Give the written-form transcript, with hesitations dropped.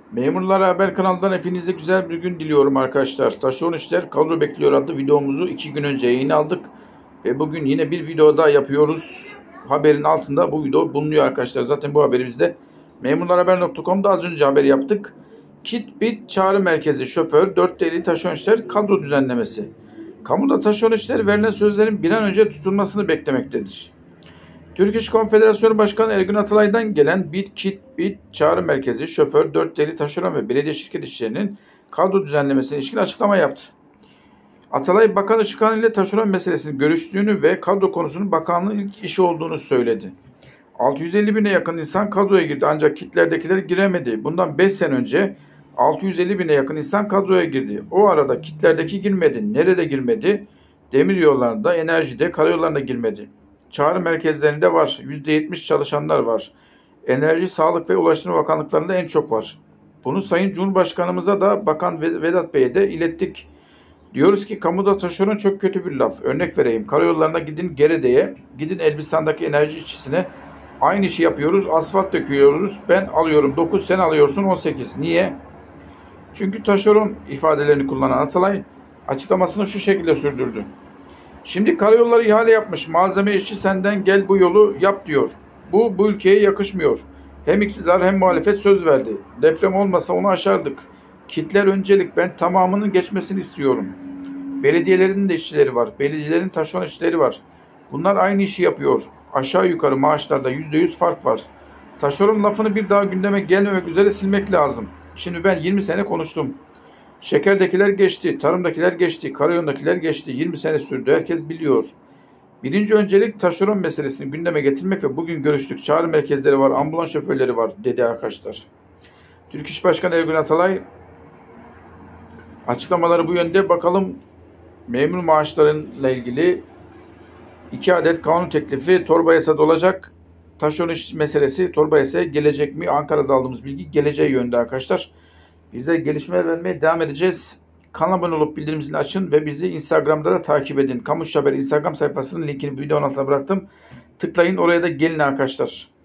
Memurlar Haber kanalından hepinize güzel bir gün diliyorum arkadaşlar. Taşeron işler kadro bekliyor adlı videomuzu 2 gün önce yayına aldık. Ve bugün yine bir video daha yapıyoruz. Haberin altında bu video bulunuyor arkadaşlar. Zaten bu haberimizde memurlarhaber.com'da az önce haber yaptık. Kit Bit Çağrı Merkezi Şoför 4 taşeron işler kadro düzenlemesi. Kamuda taşeron işleri verilen sözlerin bir an önce tutulmasını beklemektedir. Türk İş Konfederasyonu Başkanı Ergün Atalay'dan gelen Bit Çağrı Merkezi Şoför 4 taşeron ve belediye şirket işçilerinin kadro düzenlemesine ilişkin açıklama yaptı. Atalay, Bakan Işıkhan ile taşeron meselesini görüştüğünü ve kadro konusunun bakanlığın ilk işi olduğunu söyledi. 650 bine yakın insan kadroya girdi ancak kitlerdekiler giremedi. Bundan 5 sene önce 650 bine yakın insan kadroya girdi. O arada kitlerdeki girmedi. Nerede girmedi? Demiryollarında, enerjide, karayollarında girmedi. Çağrı merkezlerinde var. %70 çalışanlar var. Enerji, Sağlık ve Ulaştırma Bakanlıklarında en çok var. Bunu Sayın Cumhurbaşkanımıza da Bakan Vedat Bey'e de ilettik. Diyoruz ki kamuda taşeron çok kötü bir laf. Örnek vereyim. Karayollarına gidin Gerede'ye, gidin Elbistan'daki enerji işçisine. Aynı işi yapıyoruz. Asfalt döküyoruz. Ben alıyorum 9, sen alıyorsun 18. Niye? Çünkü taşeron ifadelerini kullanan Atalay açıklamasını şu şekilde sürdürdü. Şimdi karayolları ihale yapmış. Malzeme işçi senden gel bu yolu yap diyor. Bu ülkeye yakışmıyor. Hem iktidar hem muhalefet söz verdi. Deprem olmasa onu aşardık. Kitler öncelik. Ben tamamının geçmesini istiyorum. Belediyelerin de işçileri var. Belediyelerin taşeron işçileri var. Bunlar aynı işi yapıyor. Aşağı yukarı maaşlarda %100 fark var. Taşeron lafını bir daha gündeme gelmemek üzere silmek lazım. Şimdi ben 20 sene konuştum. Şekerdekiler geçti, tarımdakiler geçti, karayoldakiler geçti. 20 sene sürdü. Herkes biliyor. Birinci öncelik taşeron meselesini gündeme getirmek ve bugün görüştük. Çağrı merkezleri var, ambulans şoförleri var dedi arkadaşlar. Türk İş Başkanı Ergün Atalay açıklamaları bu yönde. Bakalım memur maaşlarıyla ilgili 2 adet kanun teklifi torba yasada olacak. Taşeron iş meselesi torba yasaya gelecek mi? Ankara'da aldığımız bilgi geleceği yönde arkadaşlar. Biz de gelişmeler vermeye devam edeceğiz. Kanala abone olup bildirim zilini açın ve bizi Instagram'da da takip edin. Kamuş Haber Instagram sayfasının linkini videonun altına bıraktım. Tıklayın, oraya da gelin arkadaşlar.